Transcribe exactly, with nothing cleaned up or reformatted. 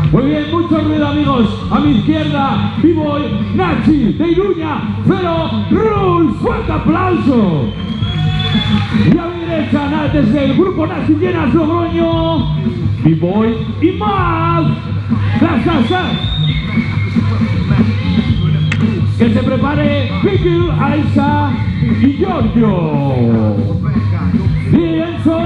Muy bien, mucho ruido, amigos. A mi izquierda, B-Boy Nachi de Iruña, Fero Rules. ¡Fuerte aplauso! Y a mi derecha, desde el grupo Nachi Llenas Logroño, B-Boy y Mav. ¡Sas, sas, sas! Que se prepare Vicky, Aisa y Giorgio. Lienzo